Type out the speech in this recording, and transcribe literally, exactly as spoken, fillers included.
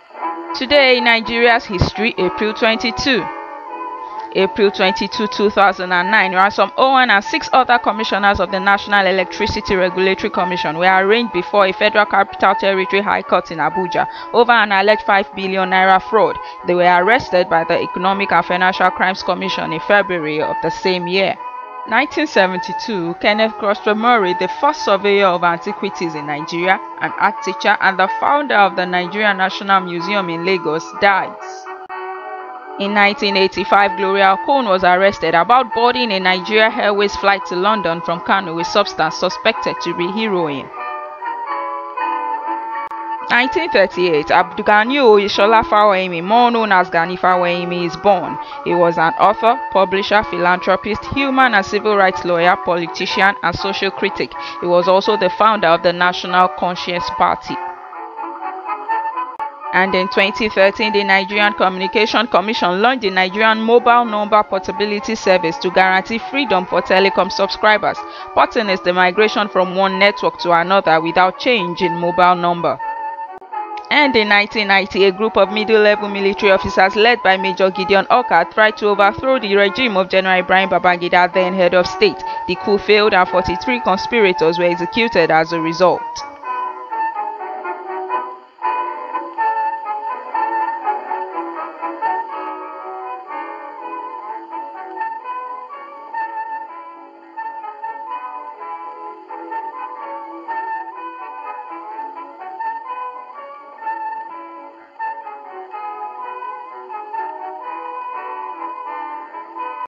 Today in Nigeria's history, April twenty-second. April twenty-second, two thousand nine, Ransom Owen and six other commissioners of the National Electricity Regulatory Commission were arraigned before a Federal Capital Territory High Court in Abuja over an alleged five billion naira fraud. They were arrested by the Economic and Financial Crimes Commission in February of the same year. nineteen seventy-two, Kenneth Murray, the first surveyor of antiquities in Nigeria, an art teacher and the founder of the Nigerian National Museum in Lagos, dies. In nineteen eighty-five, Gloria Okon was arrested about boarding a Nigeria Airways flight to London from Kano with substance suspected to be heroin. nineteen thirty-eight, Abdulgani Oyeshola Fawemi, more known as Gani Fawemi, is born. He was an author, publisher, philanthropist, human and civil rights lawyer, politician, and social critic. He was also the founder of the National Conscience Party. And in twenty thirteen, the Nigerian Communication Commission launched the Nigerian Mobile Number Portability Service to guarantee freedom for telecom subscribers. Porting is the migration from one network to another without change in mobile number. And in nineteen ninety, a group of middle-level military officers led by Major Gideon Oka tried to overthrow the regime of General Ibrahim Babangida, then head of state. The coup failed and forty-three conspirators were executed as a result.